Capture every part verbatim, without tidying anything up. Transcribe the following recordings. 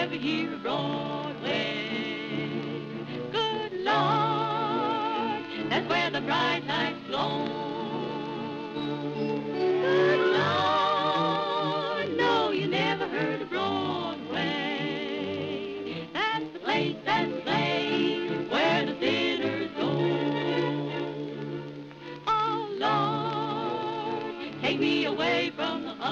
ever hear of Broadway. Good Lord, that's where the bright lights glow. Good Lord, no, you never heard of Broadway. That's the place, that's the place where the sinners go. Oh, Lord, take me away from the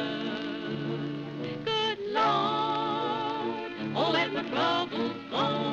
Hudson. Good Lord, oh, let my troubles go.